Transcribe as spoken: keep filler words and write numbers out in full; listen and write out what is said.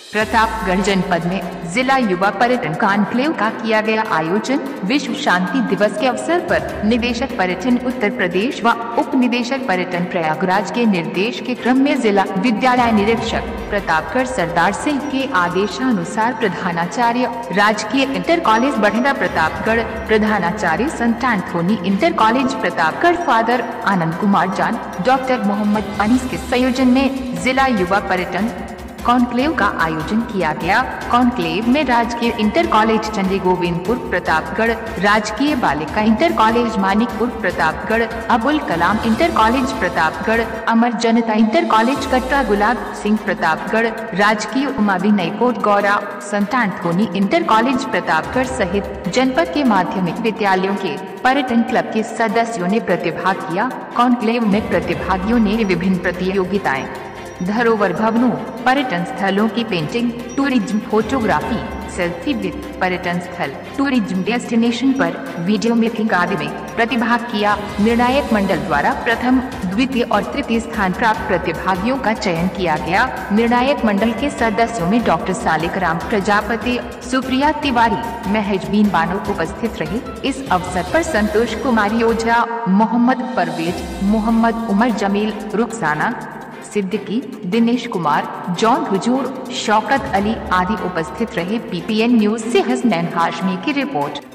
प्रतापगढ़ जनपद में जिला युवा पर्यटन कॉन्क्लेव का किया गया आयोजन। विश्व शांति दिवस के अवसर पर निदेशक पर्यटन उत्तर प्रदेश व उप निदेशक पर्यटन प्रयागराज के निर्देश के क्रम में जिला विद्यालय निरीक्षक प्रतापगढ़ सरदार सिंह के आदेशानुसार प्रधानाचार्य राजकीय इंटर कॉलेज बढ़ेरा प्रतापगढ़, प्रधानाचार्य Sant Anthony inter college Pratapgarh father Anand Kumar John, doctor Mohammad Anees के संयोजन में जिला युवा पर्यटन कॉन्क्लेव का आयोजन किया गया। कॉन्क्लेव में राजकीय इंटर कॉलेज चंडी गोविंदपुर प्रतापगढ़, राजकीय बालिका inter college Manikpur Pratapgarh, Abul Kalam inter college Pratapgarh, Amar Janata inter college Katra Gulab Singh Pratapgarh, राजकीय उमा विनय कोट गौरा, संत एंथोनी इंटर कॉलेज प्रतापगढ़ सहित जनपद के माध्यमिक विद्यालयों के पर्यटन क्लब के सदस्यों ने प्रतिभाग किया। कॉन्क्लेव में प्रतिभागियों ने विभिन्न प्रतियोगिताएं, धरोहर भवनों, पर्यटन स्थलों की painting, tourism photography, selfie with पर्यटन स्थल, टूरिज्म डेस्टिनेशन पर वीडियो मेकिंग आदि में प्रतिभाग किया। निर्णायक मंडल द्वारा प्रथम, द्वितीय और तृतीय स्थान प्राप्त प्रतिभागियों का चयन किया गया। निर्णायक मंडल के सदस्यों में डॉक्टर सालिक राम प्रजापति, सुप्रिया तिवारी, महजबीन बानो उपस्थित रहे। इस अवसर पर संतोष कुमारी ओझा, मोहम्मद परवेज, मोहम्मद उमर जमील, रुखसाना सिद्दीकी, दिनेश कुमार, जॉन हुजूर, शौकत अली आदि उपस्थित रहे। पीपीएन न्यूज से हसनैन हाशमी की रिपोर्ट।